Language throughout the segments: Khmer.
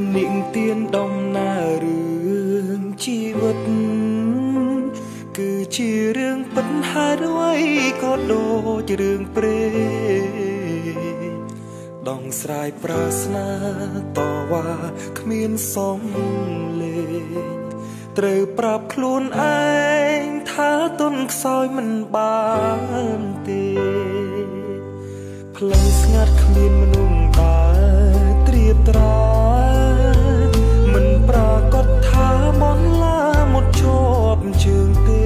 និទានដំណើររឿងជីវិតគឺជារឿងពិតហើយអ្វីក៏ដូចរឿងព្រេងដងស្រ័យប្រាស្នាតវ៉ាគ្មានសំលេងត្រូវប្រាប់ខ្លួនឯងថាទុនខ្សោយមិនបានទេផ្លូវស្ងាត់គ្មានមនុស្សដើរត្រៀបត្រាមិនប្រកបថាមនឡាមុតជាប់ជើងទេ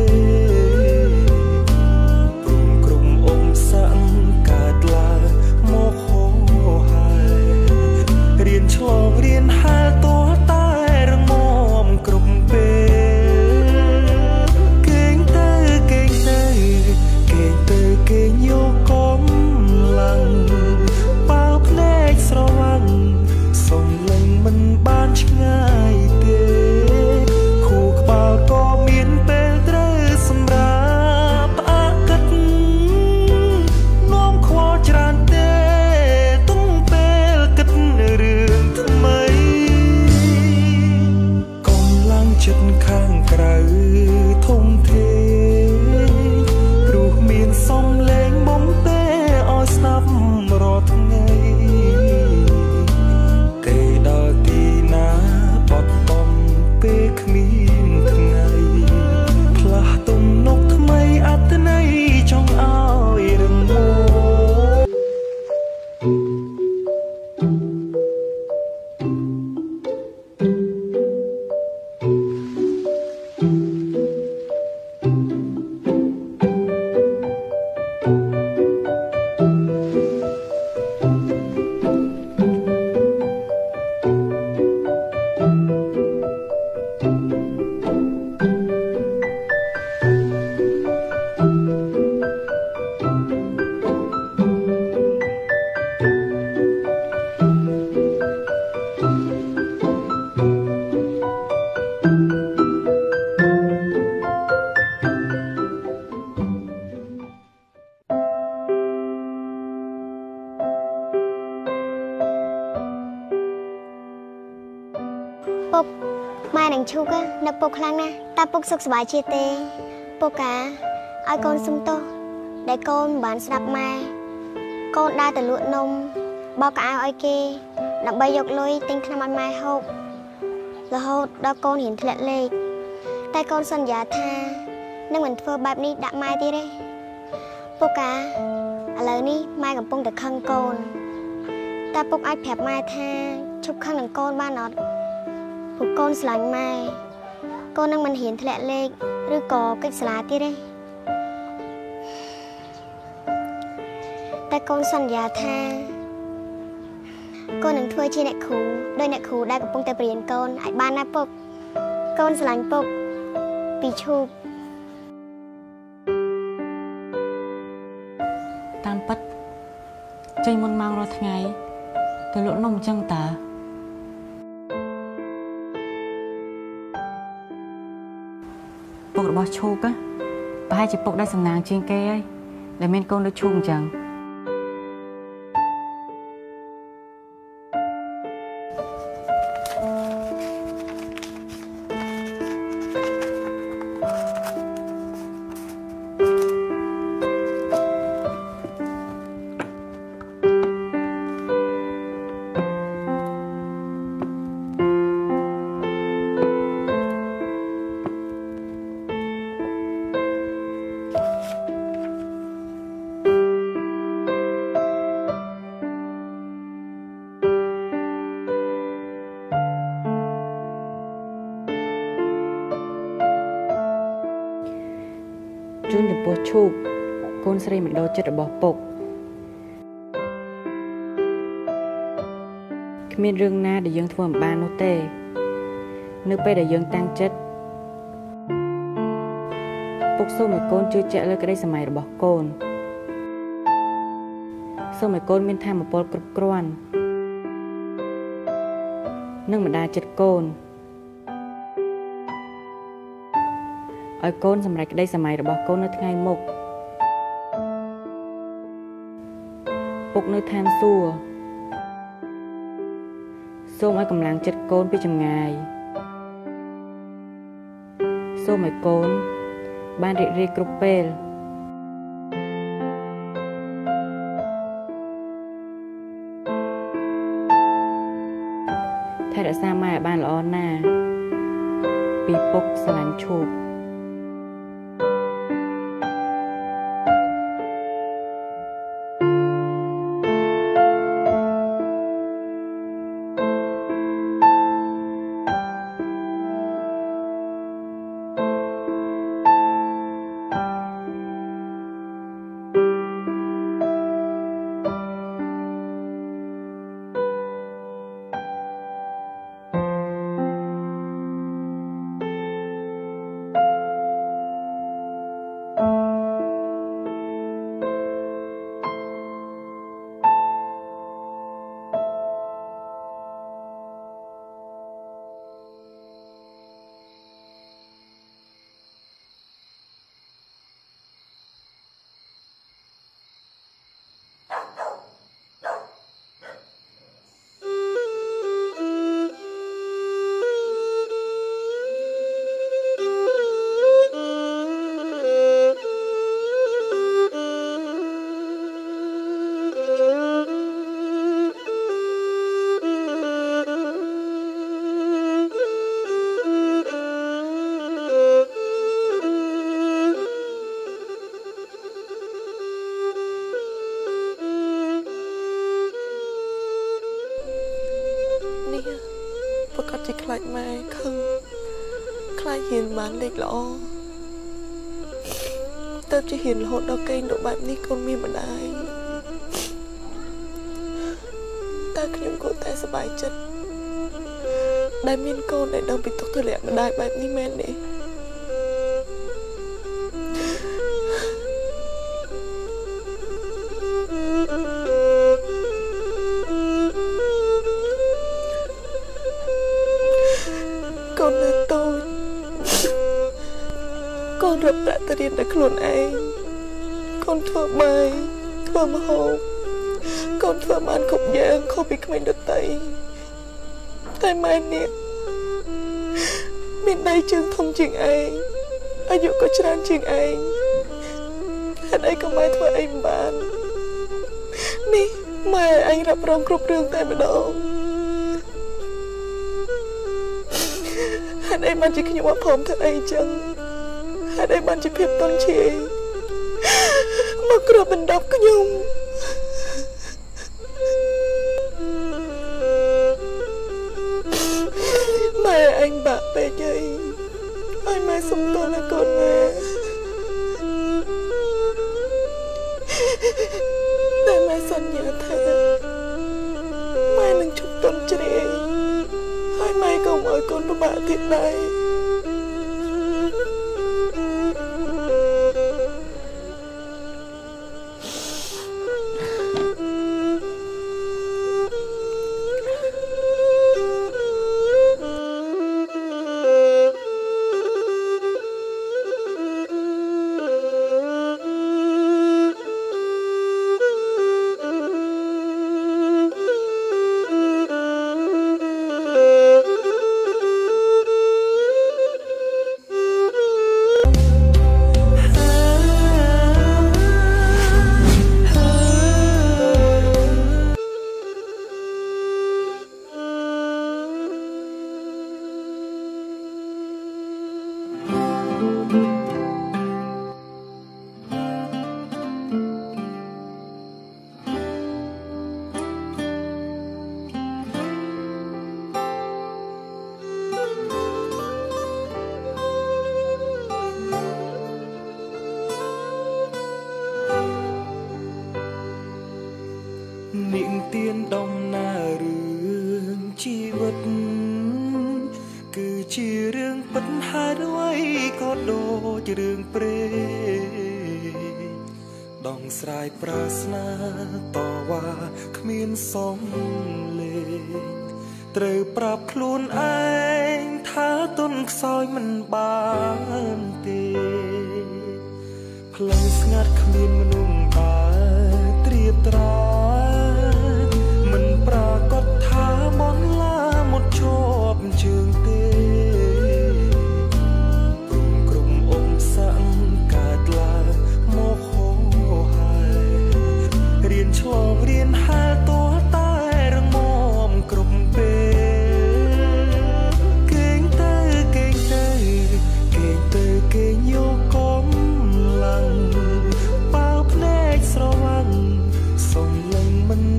ព្រមក្រុមអមសាំងកើតឡើងមកហោហើយរៀនឆ្លងរៀនហាលតួតែរងមគ្រប់ពេលគេងទៅគេងទៅគេងទៅគេងយកកំឡាំងបើភ្នែកស្រវាំងសំឡេងមិនបានឆ្ងាយទេខួរក្បាលក៏មានពេលត្រូវសម្រាប់ផ្អាកកិត្តនាំខ្វល់ច្រើនទេទុំពេលគិតរឿងថ្មីកំឡាំងចិត្តខាងក្រៅធំធេងព្រោះមានសំឡេងបំពេឲ្យស្ដាប់រាល់ថ្ងៃគេដល់ទីណាបត់បំពេលគ្មានថ្ងៃផ្លាស់ទំនុកថ្មីអត្តន័យចង់ឲ្យរងមពុកម៉ែនឹងឈូកនឹកពុកខ្លាំងណាស់តែពុកសុខសប្បាយជាទេពុកកាឲ្យកូនសុំទោសដែលកូនមិនបានស្ដាប់ម៉ែកូនដើរទៅលក់នំបោកកៅអៅឲ្យគេដើម្បីយកលុយទិញថ្នាំឲ្យម៉ែហូបរហូតដល់កូនរៀនធ្លាក់លេខតែកូនសន្យាថានឹងមិនធ្វើបែបនេះដាក់ម៉ែទៀតទេពុកកាឥឡូវនេះម៉ែកំពុងតែខឹងកូនតែពុកអាចប្រាប់ម៉ែថាឈប់ខឹងនឹងកូនបានអត់ពួកកូនស្រឡាញ់ម៉ែកូននឹងមិនហ៊ានធ្លាក់លេខឬក៏កិច្ចសាលាទៀតទេតែកូនសន្យាថាកូននឹងធ្វើជាអ្នកគ្រូដោយអ្នកគ្រូដែលកំពុងតែបរៀនកូនឲ្យបានណាពុកកូនស្រឡាញ់ពុកពីឈូកតាមពិតចេញមុនម៉ោងរាល់ថ្ងៃទៅលក់នំអញ្ចឹងតើពុករបស់ឈូកប្រហែលជាពុកដែលសំណាងជាងគេហើយដែលមានកូនដូចឈូកអញ្ចឹងជូនចំពោះឈូកកូនស្រីមិនដូរចិត្តរបស់ពុកគ្មានរឿងណាដែលយើងធ្វើមិនបាននោះទេនៅពេលដែលយើងតាំងចិត្តពុកសូមឲ្យកូនជឿជាក់លើក្តីសម័យរបស់កូនសូមឲ្យកូនមានថាមពលគ្រប់គ្រាន់និងម្ដាយចិត្តកូនឲ្យកូនសម្រេចក្តីសម័យរបស់កូននៅថ្ងៃមុខពុកនៅឋានសួគ៌សូមឲ្យកម្លាំងចិត្តកូនពីចម្ងាយសូមឲ្យកូនបានរីករាយគ្រប់ពេលថែរក្សាម៉ែឲ្យបានល្អណាស់ពីពុកស្រឡាញ់ឈូកประกาศจะคลายมาคือคลายเห็นมันเด็กละอเติมจะเห็นหดดอกเกนดอกแบบนี้คนมีบันไดแต่ขยมกูแต่สบายจัดได้มีนโกนได้ดองปิดตกทะเลบันไดแบบนี้แม่เนี่ยcon rập đã tới điện đã khôn anh con thua bài thua mà hộp con thua mà ăn khúc giang không bị mình được tay tay mai nè mình đây chương thông chuyện anh ai dụ có tràn chuyện anh hẳn anh có mai thua anh bạn nè mai anh rập rong khúc đường tay mà đâu hẳn anh bạn chỉ khi nhớ mà phỏng thật anh chăng hãy đây bạn chỉ phép tôn chị mà cửa bình đọc cái nhung mẹ anh bà bé nhây ai mai sống tôi là con mẹ để mai sân nhớ thế mai nâng chúc tôn chị ai mai không ở con của bà thiệt này niệm tiên đông na rương chi vật cứ chi rương bất hai đôi có đô chi rương pre dòng sài prasna tỏ qua khmien sông lệ trời prap khuôn anh thá tôn soi mình ban tê phlang ngát khmien nung ba triệp tra mình ปรากฏ thả món lá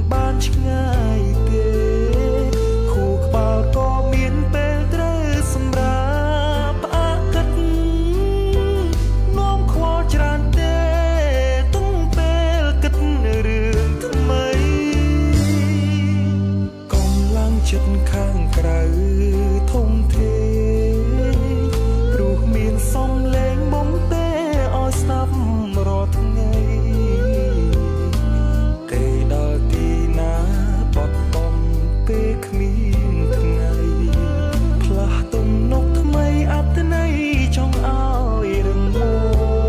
បានឆ្ងាយទេខួរក្បាលក៏មានពេលត្រូវសម្រាប់ផ្អាកត់នាំខ្វល់ច្រើនទេទុំពេលគិតរឿងថ្មីកំឡាំងចិត្តខាងក្រៅធំធេព្រោះមានសំឡេងបំពេឲ្យស្ដាប់រាល់ថ្ងៃគេដល់ទីណាបត់បំពេលគ្មានថ្ងៃផ្លាស់ទំនុកថ្មីអត្តន័យចង់ឲ្យរឹងមាំ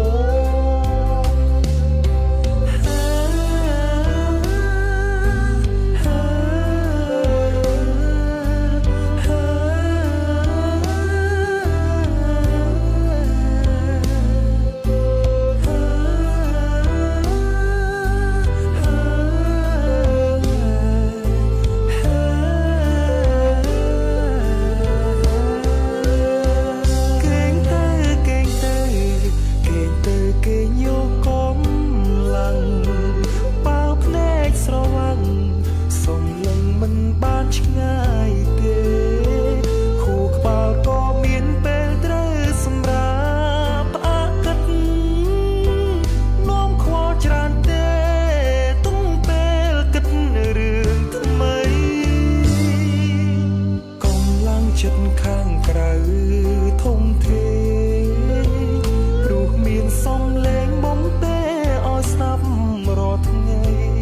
ចិត្តខាងក្រៅធំធេព្រោះមានសំឡេងបំពេឲ្យស្ដាប់រាល់ថ្ងៃ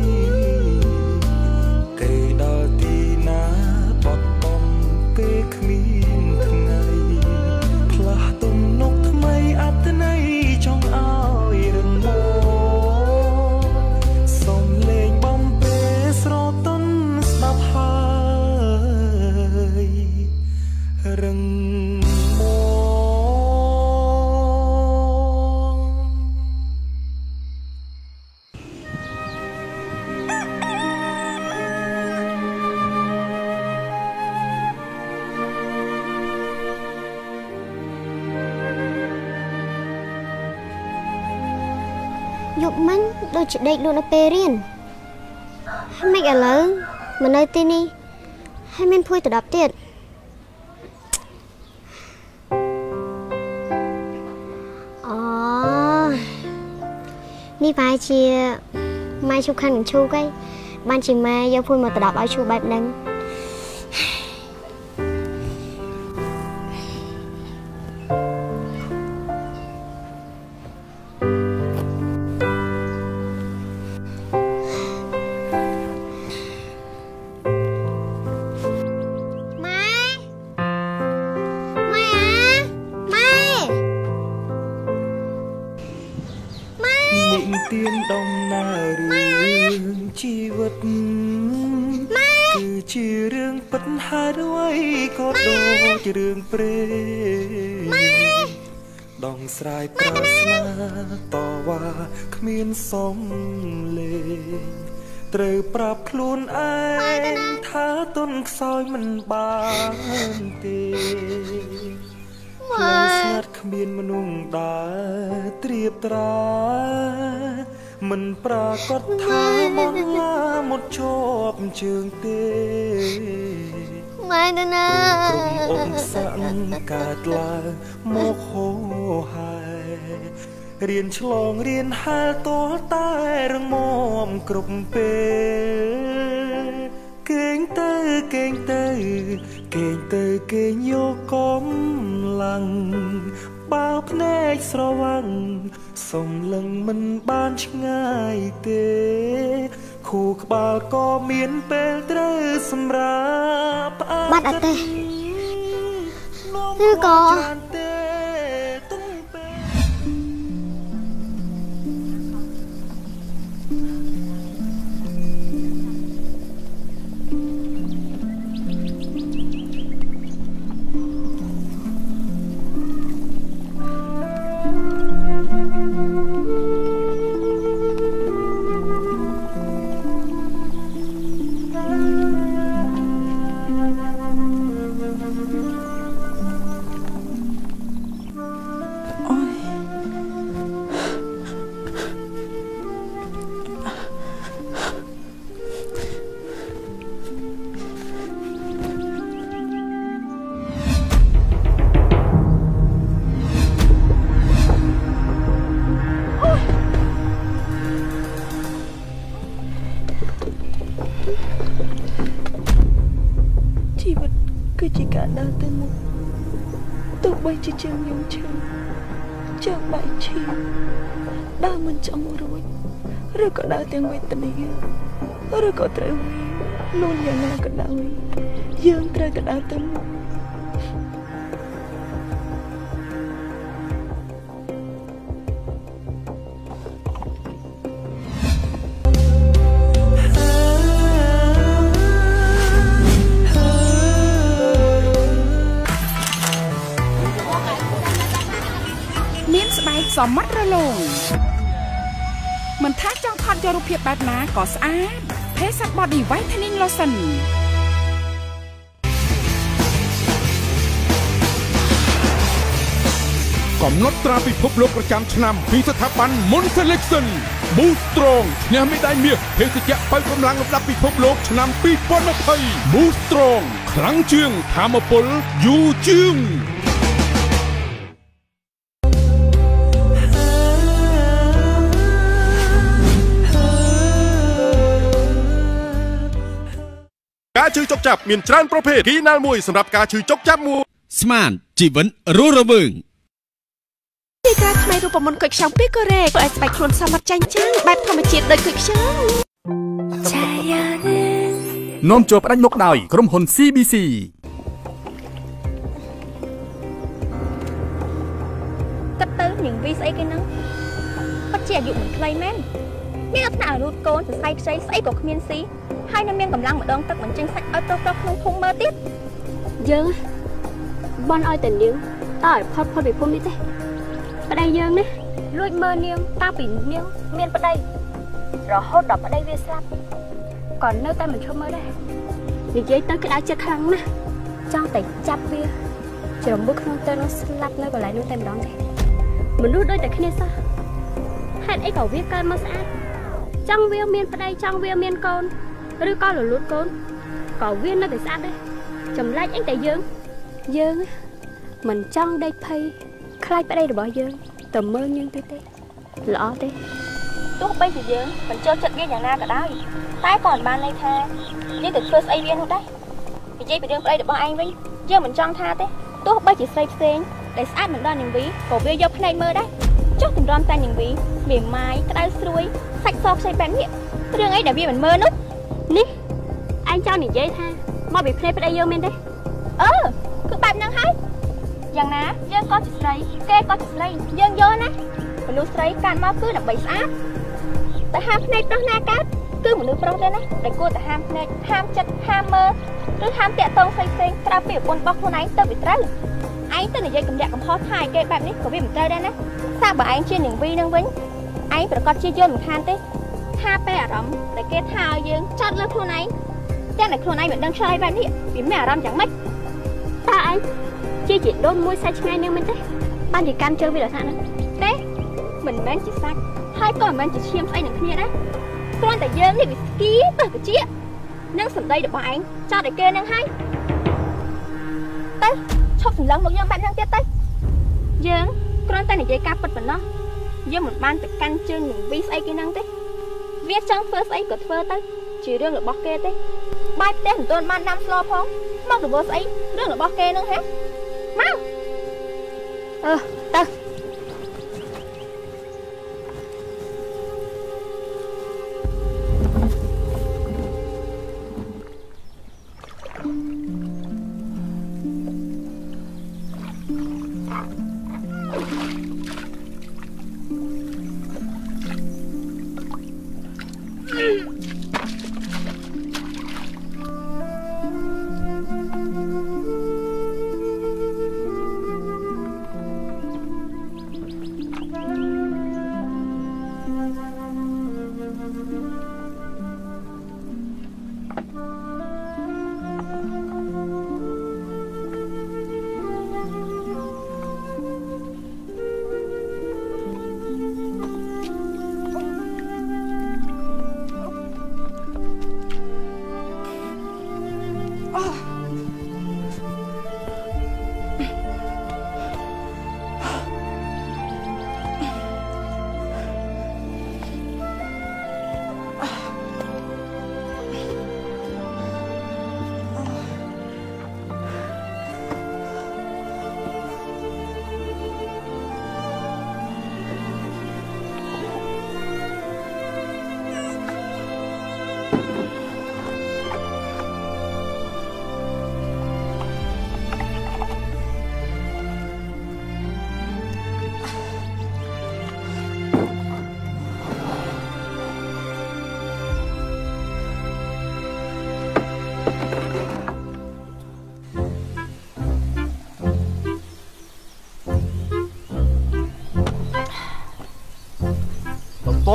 គេដល់ទីណាបត់បំពេលគ្មានថ្ងៃផ្លាស់ទំនុកថ្មីអត្តន័យចង់ឲ្យរឹងមាំសំឡេងបំពេលស្រទន់ស្ដាប់ហើយរឹងមាំយប់មិញដូចជាដេកលក់នៅពេលរៀនហើយមិនឥឡូវមកនៅទីនេះហើយមានភួយទៅ10ទៀតនេះប្រហែលជាម៉ែឈូខាន់នឹងឈូកឯងបានជាម៉ែយកភួយមកប្រដាប់ឲ្យឈូបែបហ្នឹងទៀនដំណើររឿងជីវិតគឺជារឿងពិតហើយអ្វីក៏ដូចរឿងព្រេងដងស្រ័យប្រាស្នាតវ៉ាគ្មានសំឡេងត្រូវប្រាប់ខ្លួនឯងថាទន់ខ្សោយមិនបានទេស្ងាត់គ្មានមនុស្សដែលត្រៀបត្រាមិនប្រាកដថាមកណាមុតជាប់ជើងទេម៉ែទៅណាក្រុមអ៊ំសាក់កើតឡើងមកហូរហើយរៀនឆ្លងរៀនហាលតលតែរងមាំគ្រប់ពេលគេងទៅគេងទៅគេងទៅគេងយកកំឡាំងបើភ្នែកស្រវាំងសំឡឹងមិនបានឆ្ងាយទេខួរក្បាលក៏មានពេលត្រូវសម្រាប់ផ្អាកបាត់អត់ទេឬក៏ชีวิตคือจีการเดินเต็มมุกตัวใบจีเจียงยงเชิงเจียงใบชีด้ามันจำรู้หรือก็ด้าเตียงเวทนีหรือก็เตรียมluôn nhà nàoก็ได้dương trờiก็ได้เต็มมุกสมัดระลงมันท้าจังพันจรูปเพียบแบบน้าก่อสะอาดเพสัตบอดี้ไวท์เทนนิ่งโลชั่นกำหนดตราพิภพโลกประจำชนำมีสถาบันมอนเซเล็กซันบูสตรองเนี่ยไม่ได้เมียเพศจะไปกำลังระดับพิภพโลกชนำปีปอนมาไทยบูสตรองครั้งเชืองทามปลยูจึงการชื่อจกจับมีច្រើនប្រភេទគីណាល់មួយសម្រាប់ការឈឺចុកចាប់មួយស្មានជីវិតរស់រវើងទីការថ្មីរូបមន្តគុយខ្ចង់ពីកូរ៉េធ្វើឲ្យស្បែកខ្លួនសមត្ថចាញ់ចាំងបែបធម្មជាតិដូចគុយខ្ចង់នាំចូលផ្ដាច់មុខដោយក្រុមហ៊ុន CBC កាត់ទៅនឹងវីស្អីគេហ្នឹងពិតជាអាយុមិនខ្លីមែនមានអត់ថ្នាក់រូតកូនសរសៃខ្ចីស្អីក៏គ្មានស៊ីហើយនៅមានកម្លាំងម្ដងទឹកមិនចេញសាច់ឲ្យប្រុសៗក្នុងធុងមើលទៀតយើងបនឲ្យតែនាងតើឲ្យផុតពីភូមិនេះទេប្តីយើងណាលួចមើលនាងតាំងពីនាងមានប្តីរហូតដល់ប្តីវាស្លាប់ក៏នៅតែមិនឈប់មើលដែរនិយាយទៅក្តៅចិត្តខ្លាំងណាស់ចង់តែចាប់វាជ្រមុះក្នុងទឹកនោះស្លាប់នៅកន្លែងនោះតែម្ដងទេមនុស្សដូចតែគ្នាសោះហេតុអីក៏វាកើតមកស្អាតចង់វាមានប្តីចង់វាមានកូនឬក៏លលូតកូនក៏វានៅតែស្អាតដែរចម្លែកអីតែយើងមិនចង់ដេកភ័យខ្លាចប្តីរបស់យើងទៅមើលយើងទេល្អទេទោះបីជាយើងមិនចូលចិត្តវាយ៉ាងណាក៏ដោយតែក៏មិនបានន័យថាយើងទៅធ្វើស្អីវានោះដែរនិយាយពីរឿងប្តីរបស់ឯងវិញយើងមិនចង់ថាទេទោះបីជាស្រីផ្សេងដែលស្អាតមិនដល់នាងវីក៏វាយកភ្នែកមើលដែរចុះតម្រាំតែនាងវីវាម៉ាយក្តៅស្រួយសាច់សខ្ចីបែបនេះរឿងអីដែលវាមិនមើលនោះនេះឯងចង់និយាយថាមកពីភ្នែកប្តីយើងមែនទេគឺបែបហ្នឹងហើយយ៉ាងណាយើងក៏ជាស្រីគេក៏ជាស្រីយើងយកណាមនុស្សស្រីកាន់មកគឺដើម្បីស្អាតតែហាមភ្នែកប្រុសណាកើតគឺមនុស្សប្រុសទេណាដែលគួរតែហាមភ្នែកហាមចិត្តហាមមើលឬហាមតាក់ទងផ្សេងប្រាប់ពីប្រពន្ធរបស់ខ្លួនឯងទៅវាត្រូវឯងទៅនិយាយកំលាក់កំហុសថាឲ្យគេបែបនេះក៏វាមិនត្រូវដែរណាថាបើឯងជានាងវីនឹងវិញឯងប្រកាសជាយល់មិនខានទេថាពេលអារម្មណ៍ដែលគេថាឲ្យយើងចោទលើខ្លួនឯងតែតែខ្លួនឯងមិនដឹងឆ្លើយបែបនេះវាមានអារម្មណ៍យ៉ាងម៉េចតើឯងជាដូនមួយសាច់ឆ្ងាយនឹងមែនទេបានជាកាន់ជើងវាដល់ថាហ្នឹងទេមិនមែនជាសាច់ហើយក៏មិនមែនជាឈាមស្អីនឹងគ្នាដែរគ្រាន់តែយើងនេះវាស្គីទៅបជានឹងសម្ដីរបស់ឯងចោទឲ្យគេនឹងហើយទៅឈប់សម្លឹងមកយើងបែបហ្នឹងទៀតទៅយើងគ្រាន់តែនិយាយការពិតប៉ុណ្ណោះយើងមិនបានទៅកាន់ជើងនឹងវីស្អីគេហ្នឹងទេវាចង់ធ្វើស្អីក៏ធ្វើទៅជារឿងរបស់គេទេបាយផ្ទះមិនទាន់បានដាំស្លផងមកទៅធ្វើស្អីរឿងរបស់គេហ្នឹងហ៎មកទៅ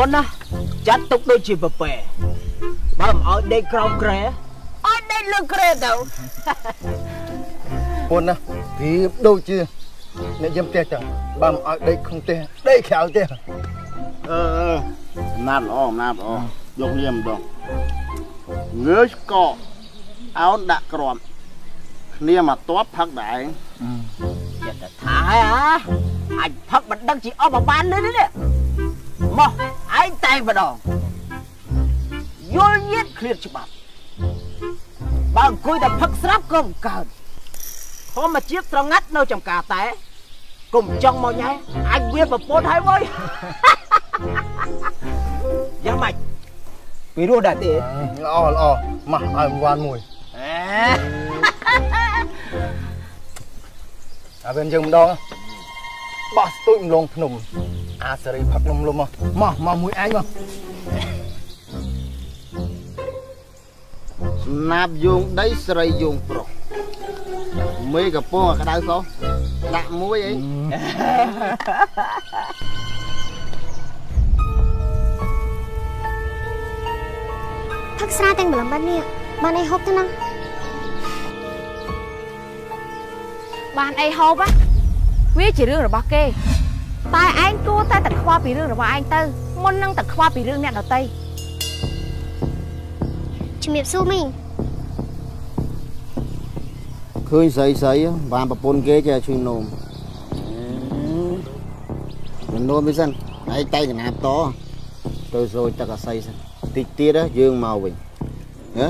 ណាចាត់ទុកដូចជាប្រពែបើមិនឲ្យដេកក្រោមក្រែឲ្យដេកលើក្រែទៅអូនណាវាដូចជាអ្នកយាមផ្ទះចឹងបើមិនឲ្យដេកក្នុងផ្ទះដេកក្រៅផ្ទះណាត់ល្អណាត់ល្អយកវាម្ដងងើស្កអោនដាក់ក្រំគ្នាមកតបផឹកដែរចិត្តថាហើយអាចផឹកមិនដឹងជាអស់មកបាននេះមកឯងតែងម្ដងយល់ញាតឃ្លាតច្បាប់បើអង្គុយតែផឹកស្រាប់ក៏មិនកើតធម្មជាតិស្រងាត់នៅចំការតែកុំចង់មកញ៉ែអាចវាប្រពន្ធហើយវើយយ៉ាងម៉េចពីរោះដែរទេល្អល្អមកឲ្យវ៉ាន់មួយអាវិញយើងម្ដងបោះស្ទួចម្លងភ្នំអាសេរីផឹកនំលំមកមួយឯងមកស្នាបយោងដីស្រីយោងប្រុសមេកំពុងក្តៅសោះដាក់មួយអីផឹកស្រាទាំងម្លឹមបែបនេះបានអីហូបទៅណាបានអីហូបវាជារឿងរបស់គេតែឯងគួរតែខ្វល់ពីរឿងរបស់ឯងទៅមុននឹងតែខ្វល់ពីរឿងអ្នកដទៃជំរាបសួរមីងឃើញស្រីបានប្រពន្ធគេចេះឈឺនោមមិននោមទេសិនឯងតែចំណាប់តទៅស្រួយទឹកអាស័យសិនតិចទៀតយើងមកវិញហ៎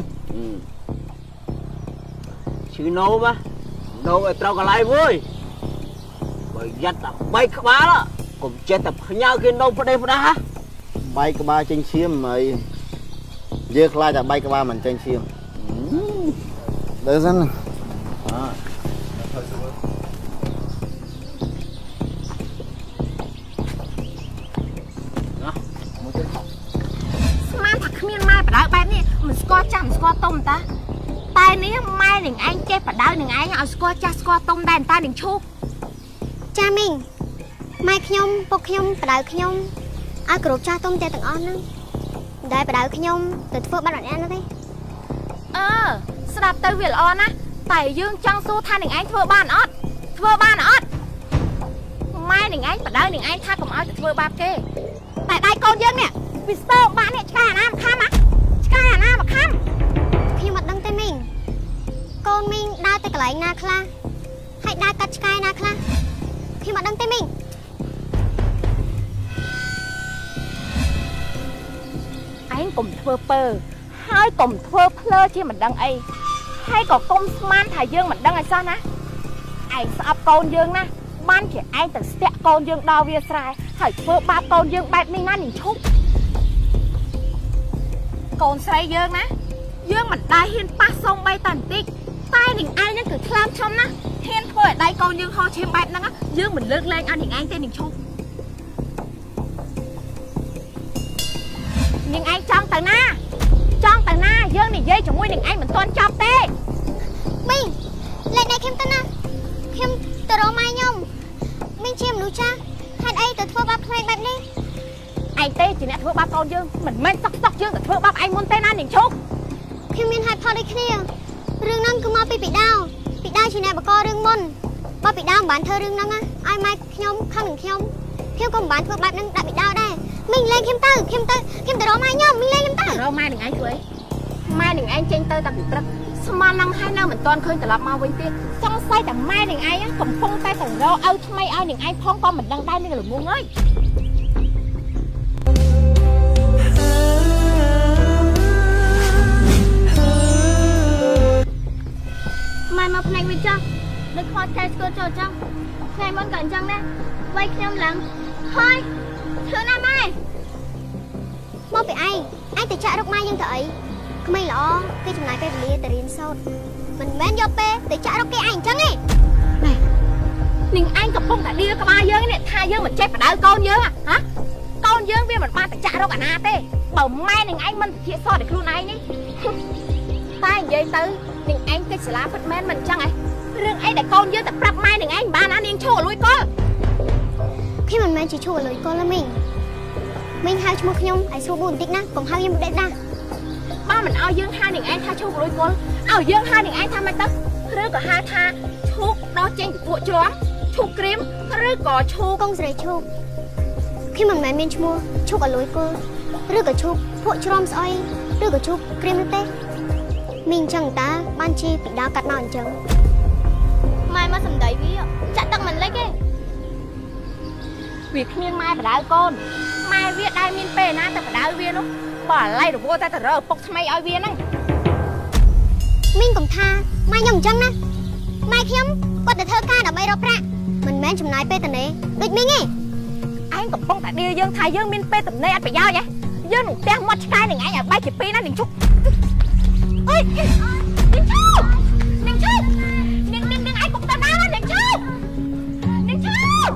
ឈឺនោមនោមឲ្យត្រូវកន្លែងវើយបើយ៉ាត់តែបែកក្បាលកុំចេះតែផ្ញើគេនោមផ្ដេសផ្ដាស់បែកក្បាលចេញឈាមអីយើងខ្លាចតែបែកក្បាលមិនចេញឈាមទៅសិនស្មានថាគ្មានម៉ែបដៅបែបនេះមិនស្គាល់ចាស់មិនស្គាល់ទុំតាតែនេះម៉ែនឹងឯងចេះបដៅនឹងឯងឲ្យស្គាល់ចាស់ស្គាល់ទុំដែរតែនឹងឈូកចាមីងម៉ែខ្ញុំពុកខ្ញុំបដៅខ្ញុំឲ្យគ្រប់ចាស់ទុំទាំងអស់ហ្នឹងដែលបដៅខ្ញុំទៅធ្វើបាត់អត់អានទេស្ដាប់ទៅវាល្អណាស់តែយើងចង់សួរថានឹងឯងធ្វើបានអត់ម៉ែនឹងឯងបដៅនឹងឯងថាកុំឲ្យទៅធ្វើបាបគេតែដៃកូនយើងនេះវាស្ទើបាក់នេះឆ្កែអាណាមកខំឆ្កែអាណាមកខំខ្ញុំអត់ដឹងទេមីងកូនមីងដើរទៅកន្លែងណាខ្លះហើយដើរកាត់ឆ្កែណាខ្លះខ្ញុំអត់ដឹងទេមីងឯងកុំធ្វើពើហើយកុំធ្វើភ្លើជាមិនដឹងអីហើយក៏កុំស្មានថាយើងមិនដឹងអីសោះណាឯងស្អប់កូនយើងណាបានជាឯងទៅស្ទាក់កូនយើងដល់វាស្រែហើយធ្វើបាបកូនយើងបែបនេះណានឹងឈប់កូនស្រីយើងណាយើងមិនដែលហ៊ានប៉ះសុំបីតែបន្តិចតែនឹងឯងនឹងគឺខ្លាំងឈំណាហ៊ានធ្វើឲ្យដៃកូនយើងហោឈាមបែបហ្នឹងយើងមិនលើកលែងឲ្យនឹងឯងទេនឹងឈប់នឹងឯងចង់ទៅណាយើងនិយាយជាមួយនឹងឯងមិនទាន់ចប់ទេមីងលេខនេះខ្ញុំទៅណាខ្ញុំទៅរកម៉ែខ្ញុំមីងជាមនុស្សចាស់ហេតុអីទៅធ្វើបាបក្មេងបែបនេះឯងទេជាអ្នកធ្វើបាបកូនយើងមិនមែនសក់យើងទៅធ្វើបាបឯងមុនទេណានាងឈប់ខ្ញុំមានហេតុផលដូចគ្នារឿងហ្នឹងគឺមកពីពីដាវជាអ្នកបករឿងមុនបើពីដាវមិនបានធ្វើរឿងហ្នឹងឲ្យម៉ែខ្ញុំខឹងនឹងខ្ញុំក៏មិនបានធ្វើបែបហ្នឹងដាក់ពីដាវដែរមីងលេងខ្ញុំទៅរកម៉ែខ្ញុំមីងលេងខ្ញុំទៅរកម៉ែនឹងឯងធ្វើអីម៉ែនឹងឯងចេញទៅតាំងពីព្រឹកស្មាននឹងហើយនៅមិនទាន់ឃើញត្រឡប់មកវិញទៀតសង្ស័យតែម៉ែនឹងឯងកំពុងតែទៅរកឪថ្មីឲ្យនឹងឯងផងក៏មិនដឹងដែរនឹងល្ងងអើយម៉ែមកផ្នែកវិញចុះដូចខ្វល់ចែកស្គរចូលចុះថ្ងៃមុនក៏អញ្ចឹងដែរវាយខ្ញុំឡើងហើយធ្វើណាម៉ែមកពីឯងទៅចាក់រកម៉ែយើងទៅអីក្មេងល្អគេចំណាយពេលវេលាទៅរៀនសូត្រមិនមែនយកពេលទៅចាក់រកគេឯងអញ្ចឹងទេណែនាងឯងកំពុងតែឌីលក្បាលយើងនេះថាយើងមិនចេះបដៅកូនយើងហ៎កូនយើងវាមិនបានទៅចាក់រកអាណាទេបើម៉ែនឹងឯងមិនវិភាគសតែខ្លួនឯងនេះតែនិយាយទៅនាងឯងកិច្ចសាលាពិតមែនមិនអញ្ចឹងហ៎រឿងអីដែលកូនយើងតែប្រាប់ម៉ែនឹងឯងបានណានាងឈូអលួយកលខ្ញុំមិនមែនជាឈូអលួយកលទេមីង mình hai chung một nhung ai số buồn tích na cùng hai em một đêm na ba mình ao dương hai đừng ai tha chung rồi con ao dương hai đừng ai tha mai tắc rứa cả hai tha chúc đó trên của chó chúc cream rứa cả chúc công rời chúc khi mình mẹ mình mua chúc ở lối cô rứa cả chúc phụ chom soi rứa cả chúc cream tê mình chẳng ta ban chi bị đau cắt mòn chẳng mai mà sầm đầy ví chặt tăng mình lấy cái việc miên mai phải đau con mai viết đai miên pê na ta phải đau viên luôn bỏ lại được vô ta thật rỡ bốc thay ao viên này mình cũng tha mai nhầm chân nè mai khiêm có thể thơ ca đã bay rộp ra mình men chùm nái pê tần này địch mình nghe anh cũng bông tại đi dương thay dương miên pê tần này anh phải giao vậy dương nụ teo mất cái này anh ở bay chỉ pi nó đừng chút ơi đừng chút đừng anh cũng tao nói đừng chút đừng chút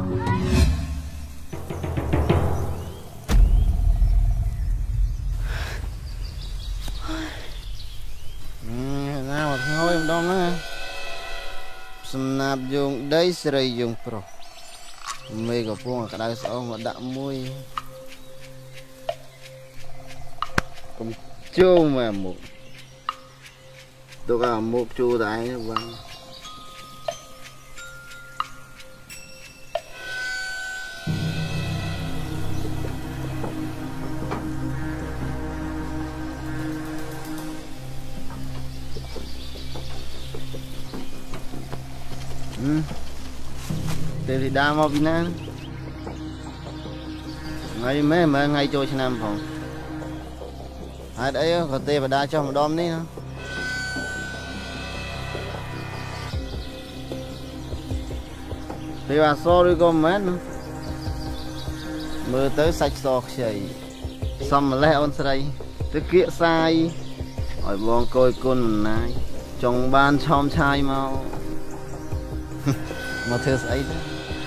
nào mà thôi em đông nữa sầm nạp dùng đấy sợi dùng pro mày có phong cả đại sao mà đạm môi cũng châu mà một tôi cả một chu đại vâng thì đa mau Việt Nam ngày mấy mà ngày trôi trên Nam phòng hai đấy có tê và đa cho một đom đi nữa thì bà so đi con mét nữa mưa tới sạch sọt chảy xong mà leo đây tới kia sai hỏi bọn coi con này trong ban chom chai mau mà thưa ấy đó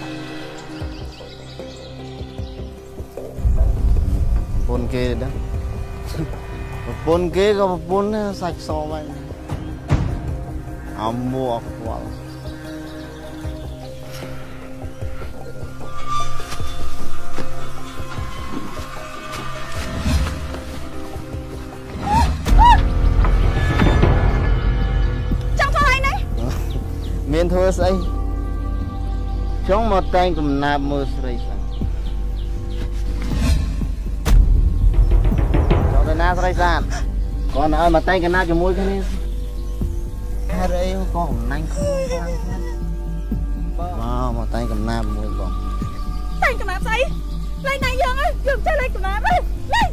pôn kê đó pôn kê có pôn sạch so vậy mua quá trong phòng này này miền thưa xây trong một tay cũng nạp mưa sấy cho đây na sấy san còn ở mà tay cái na cho môi cái này cái đấy có nanh không wow mà tay cầm nạp môi còn tay cầm nạp sấy lấy này dương ơi dương chơi lấy cầm nạp ơi lấy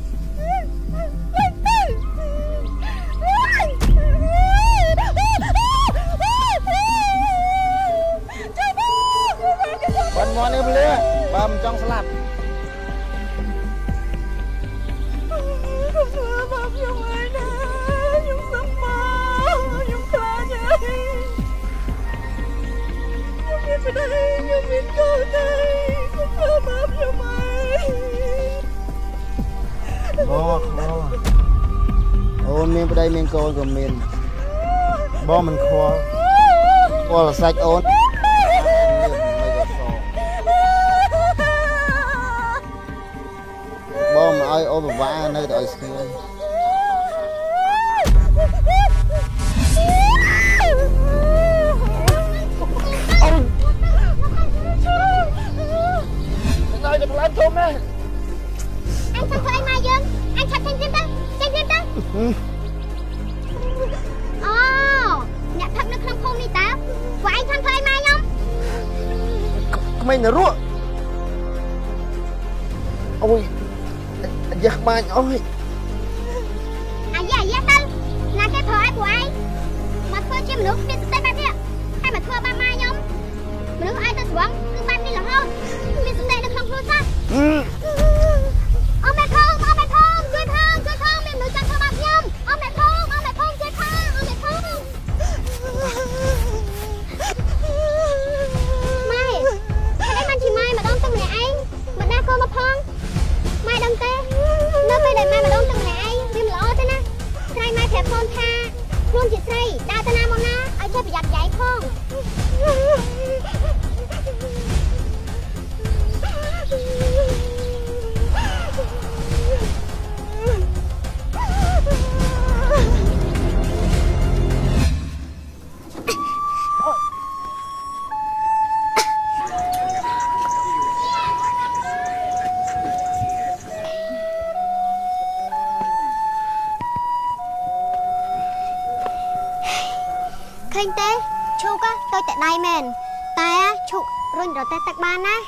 Bạn ngon em lứa, bầm trong salad. Bầm trong ai nè, nhung sắm mơ, nhung khá nhá. Nhung biết về đây, nhung biết cô đây, nhung khá bầm trong ai. Bò, ôn miên về đây miên cô còn miên. Bò mình khoa là sạch ôn. Bom ơi ôm một vã nơi đợi xưa ơi đừng lên chôm đây anh thật anh Mai Dương anh thật thanh ta nhạc thật nó không khôn đi ta của anh thật anh Mai không mình là ruộng ôi giặc mai ơi dạ tân là cái thợ ai của anh mà thưa chứ mình nước đi tay bạn đi hay mà thưa ba mai không mình nước ai ta xuống cứ bạn đi là hơn mình xuống đây được không thưa sao ông mẹ thơm chơi thơm mình nước cho thưa bạn nhom ông mẹ thơm chơi thơm mai cái đấy bạn chị Mai mà đón tâm này anh mà đa cô mà phong mai đâm tê nó bây đời mai mà đón từng ngày anh viêm lỡ thế nè sai mai thẹp con tha luôn chị say đa tên nam không na ai chơi bị giặt giấy không ឃើញទេឈូកទៅតែដៃមែនតែឈូករុញរទេះទឹកបានណា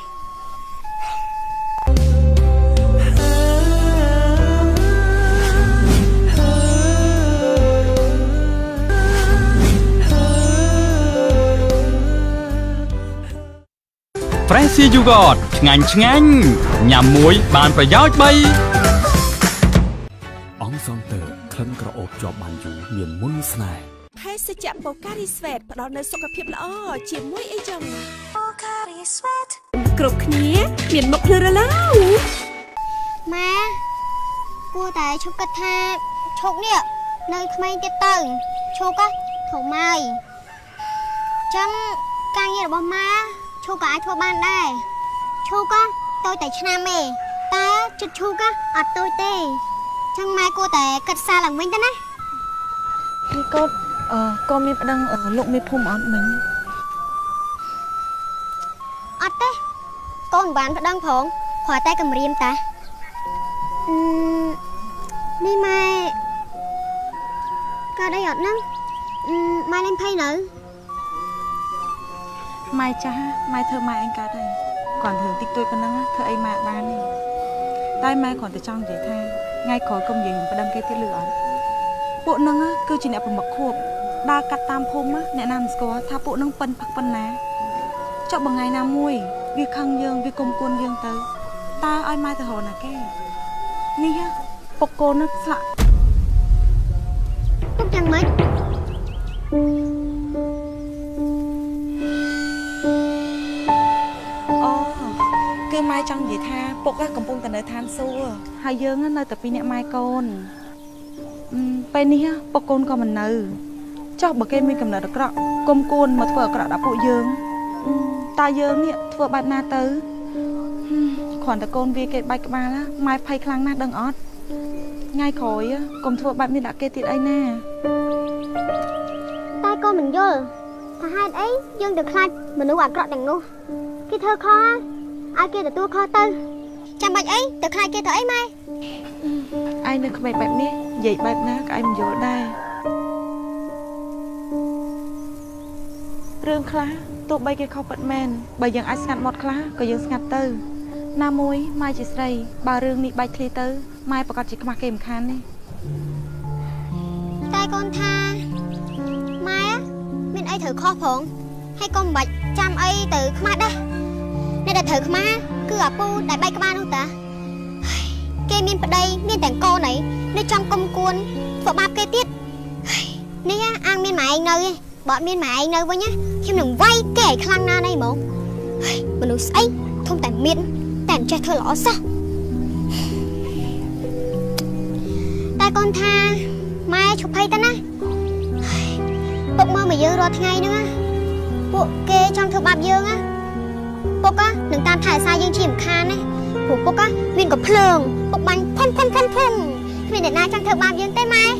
Fresh Yogurt ឆ្ងាញ់ញ៉ាំមួយបានប្រយោជន៍3 អង្គសងតើក្លិនក្រអូបជាប់បានយូរមានមុនស្នេហ៍ភេសជ្ជៈបូការីស្វេតផ្ដល់នូវសុខភាពល្អជាមួយអីចឹងបូការីស្វេតគ្រប់គ្នាមានមុខភ្លឺរឡៅម៉ែគួរតែឈប់គិតថាឈប់នេះនៅក្មេងទៀតទៅឈប់ធំហើយចឹងការងាររបស់ម៉ែឈូក៏អាចធ្វើបានដែរឈូក៏តូចតែឆ្នាំទេតែចិត្តឈូក៏អត់តូចទេចឹងម៉ែគួរតែគិតសារឡើងវិញទៅណានេះកូនកូនមានប្តឹងលោកមេភូមិអត់មិញអត់ទេកូនមិនបានប្តឹងផងគ្រាន់តែគម្រាមតានេះម៉ែកើតអីអត់ហ្នឹងម៉ែលេងភ័យនៅម៉ែចាស់ម៉ែធ្វើម៉ែឯងកើតហើយគាត់ធ្វើតិចតួចប៉ុណ្ណឹងធ្វើអីម៉ែបានទេតែម៉ែគ្រាន់តែចង់និយាយថាថ្ងៃក្រោយកុំនិយាយប្តឹងគេទៀតលឺអត់ពួកហ្នឹងគឺជាអ្នកប្រមឹកខួបដើរកាត់តាមភូមិអ្នកណាមិនស្គាល់ថាពួកហ្នឹងប៉ិនផឹកប៉ុណ្ណាចុះបងថ្ងៃណាមួយវាខឹងយើងវាគុំគួនយើងទៅតើឲ្យម៉ែទៅរកណាគេនេះពុកកូននឹងស្លាក់ពុកយ៉ាងម៉េចគឺម៉ែចង់និយាយថាពុកកំពុងតែនៅឋានសួគ៌ហើយយើងនៅតែពីអ្នកម៉ែកូនពេលនេះពុកកូនក៏មិននៅចុះបើគេមានកំណត់អាក្រក់គុំគួនមកធ្វើអាក្រក់ដល់ពួកយើងតើយើងនេះធ្វើបែបណាទៅគ្រាន់តែកូនវាគេបាច់ក្បាលម៉ែភ័យខ្លាំងណាស់ដឹងអត់ថ្ងៃក្រោយកុំធ្វើបែបនេះដាក់គេទៀតអីណាតែកូនមិនយល់ថាហេតុអីយើងទៅខ្លាចមនុស្សអាក្រក់ទាំងនោះគេធ្វើខុសឲ្យគេទទួលខុសទៅចាំបាច់អីទៅខ្លាចគេទៅអីម៉ែឯងនៅក្មេងបែបនេះនិយាយបែបណាក៏ឯងមិនយល់ដែររឿងខ្លះទោះបីគេខុសពិតមែនបើយើងអាចស្ងាត់មាត់ខ្លះក៏យើងស្ងាត់ទៅណាមួយម៉ែជាស្រីបើរឿងនេះបែកធ្លាយទៅម៉ែប្រកាសជាខ្មាស់គេមិនខានទេតែកូនថាម៉ែមានអីត្រូវខុសផងហើយកុំបាច់ចាំអីទៅខ្មាស់ដែរអ្នកដែលត្រូវខ្មាស់គឺអាពូដែលបែកក្បាលនោះតាគេមានប្តីមានទាំងកូនអីនៅចំគុំគួនធ្វើបាបគេទៀតនេះអាងមានម៉ែឯងនៅបើអត់មានម៉ែឯងនៅវិញខ្ញុំនឹងវាយគេឲ្យខ្លាំងណាស់នេះហ្មងមនុស្សស្អីធំតែមានតែមិនចេះធ្វើល្អសោះតែកូនថាម៉ែឈប់ភ័យទៅណាពុកមើលមកយើងរាល់ថ្ងៃហ្នឹងពួកគេចង់ធ្វើបាបយើងពុកនឹងតាមថែរក្សាយើងជាមិនខានណាព្រោះពុកមានកំភ្លើងពុកបាញ់ផុនគ្មានអ្នកណាចង់ធ្វើបាបយើងទេម៉ែ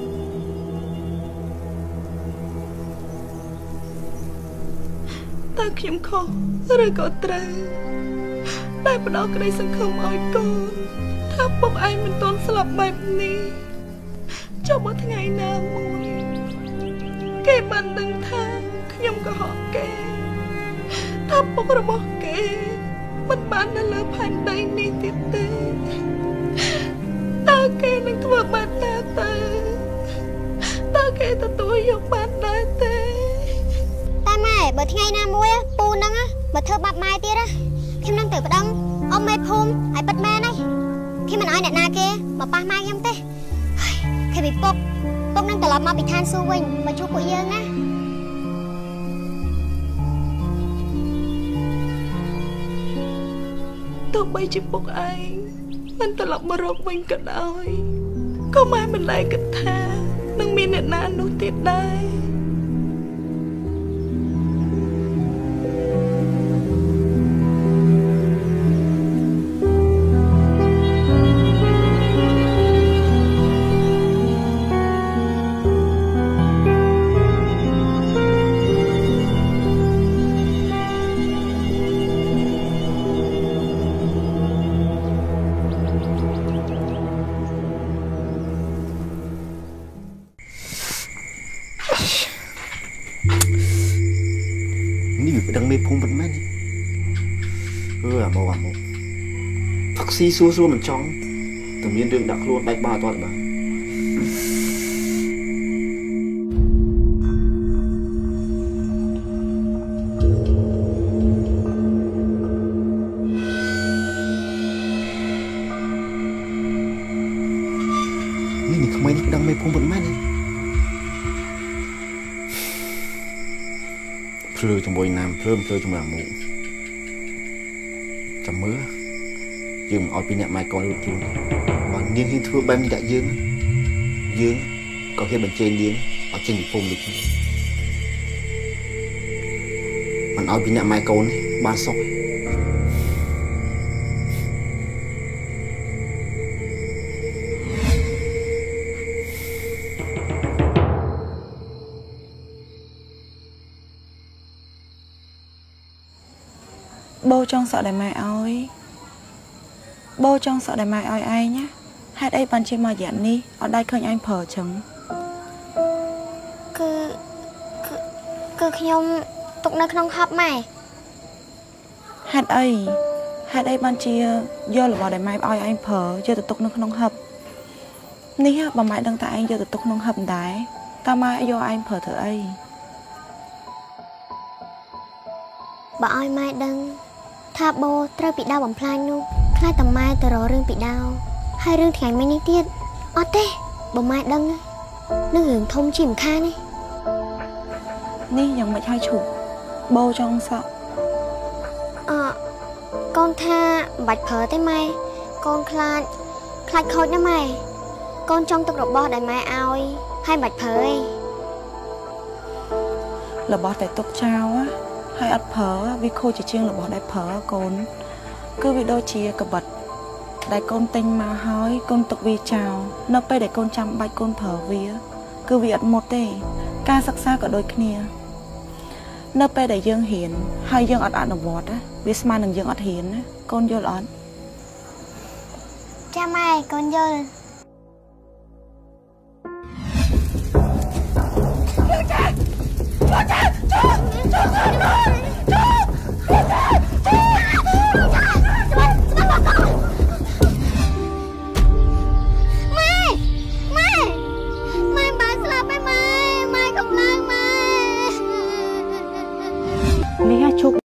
តើខ្ញុំខុសឬក៏ត្រូវតែផ្ដល់ក្តីសង្ឃឹមឲ្យកូនថាពុកឯងមិនទាន់ស្លាប់បែបនេះចុះបើថ្ងៃណាមួយគេបានដឹងថាខ្ញុំកុហកគេថាពុករបស់គេមិនបាននៅលើផែនដីនេះទៀតទេតើគេនឹងធ្វើបានដែរទៅតើគេទទួលយកបានដែរទេតែម៉ែបើថ្ងៃណាមួយពូហ្នឹងបើធ្វើបាបម៉ែទៀតខ្ញុំនឹងទៅប្តឹងអ៊ំមេភូមិឲ្យបិទម៉ែនេះខ្ញុំមិនឲ្យអ្នកណាគេមកប៉ះម៉ែខ្ញុំទេគេពីពុកនឹងត្រឡប់មកពីឋានសួគ៌វិញមកជួបពួកយើងណាទោះបីជាពុកឯងមិនត្រឡប់មករកវិញក៏ដោយក៏ម៉ែមិនដែលគិតថានឹងមានអ្នកណានោះទៀតដែរនេះវាដឹងមេភូមិប៉ុន្មានអាមកផឹកស៊ីសួរមិនចង់តែមានរឿងដាក់ខ្លួនបែកបាក់អត់បាទនេះក្មេងនេះដឹងមេភូមិប៉ុន្មានភ្លឺជាមួយណាមភ្លើជាមួយអាមុខចាំមើលយើងមិនឲ្យពីអ្នកម៉ែកូនរួចខ្លួនបើនាងហ៊ានធ្វើបែបនេះដាក់យើងក៏ហ៊ានបញ្ចេញនាងឲ្យចេញពីភូមិនេះមិនឲ្យពីអ្នកម៉ែកូននេះបានសុខបោចង់សក់ដែលម៉ែឲ្យបោចង់សក់ដែលម៉ែឲ្យឯងណាហេតុអីបានជាមកយ៉ាងនេះអត់ដៃឃើញឯងប្រើចឹងគឺខ្ញុំទុកនៅក្នុងហប់ម៉ែហេតុអីបានជាយករបស់ដែលម៉ែឲ្យឯងប្រើយកទៅទុកនៅក្នុងហប់នេះបើម៉ែដឹងតែឯងយកទៅទុកក្នុងហប់ដែរតើម៉ែយកឯងប្រើធ្វើអីបើឲ្យម៉ែដឹងថាបោត្រូវពីដៅបំផ្លាញនោះខ្លាចតែម៉ែទៅរករឿងពីដៅហើយរឿងថ្ងៃមិញនេះទៀតអត់ទេបើម៉ែដឹងនឹងរឿងធំជាមិនខាននេះយ៉ាងមិនឲ្យឈប់បោចង់សក់កូនថាមិនបាច់ប្រើទេម៉ែកូនខ្លាចខូចណាម៉ែកូនចង់ទុករបស់ដែលម៉ែឲ្យហើយមិនបាច់ប្រើទេរបស់តែទុកចោលហើយអត់ប្រើវាខូចជាងរបស់ដែលប្រើកូនគឺវាដូចជាកបិតដែលកូនទិញមកហើយកូនទុកវាចោលនៅពេលដែលកូនចាំបាច់កូនប្រើវាគឺវាអត់មុតទេការសិក្សាក៏ដូចគ្នានៅពេលដែលយើងហ៊ានហើយយើងអត់អនុវត្តវាស្មើនឹងយើងអត់ហ៊ានណាកូនយល់អត់ចាម៉ែកូនយល់